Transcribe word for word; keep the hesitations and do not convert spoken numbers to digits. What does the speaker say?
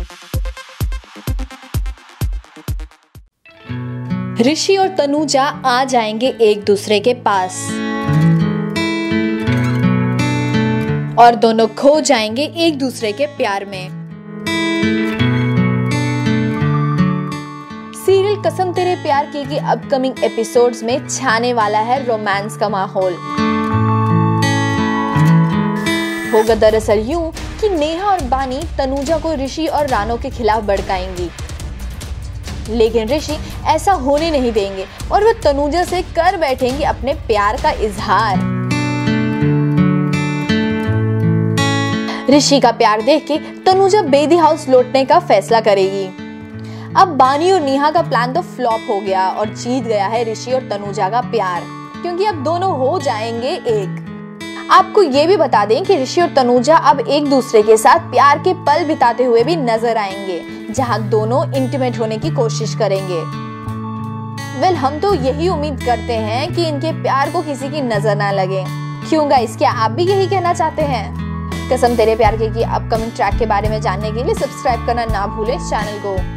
ऋषि और तनुजा आ जाएंगे एक दूसरे के पास और दोनों खो जाएंगे एक दूसरे के प्यार में। सीरियल कसम तेरे प्यार की की अपकमिंग एपिसोड्स में छाने वाला है रोमांस का माहौल। होगा दरअसल यूं कि नेहा और बानी तनुजा को ऋषि और रानो के खिलाफ भड़काएंगी, लेकिन ऋषि ऐसा होने नहीं देंगे और वह तनुजा से कर बैठेंगे अपने प्यार का इजहार। ऋषि का प्यार देख के तनुजा बेदी हाउस लौटने का फैसला करेगी। अब बानी और नेहा का प्लान तो फ्लॉप हो गया और जीत गया है ऋषि और तनुजा का प्यार, क्योंकि अब दोनों हो जाएंगे एक। आपको ये भी बता दें कि ऋषि और तनुजा अब एक दूसरे के साथ प्यार के पल बिताते हुए भी नजर आएंगे, जहां दोनों इंटीमेट होने की कोशिश करेंगे। वेल हम तो यही उम्मीद करते हैं कि इनके प्यार को किसी की नजर ना लगे। क्यों गाइस, क्या आप भी यही कहना चाहते हैं? कसम तेरे प्यार की अपकमिंग ट्रैक के बारे में जानने के लिए सब्सक्राइब करना ना भूलें इस चैनल को।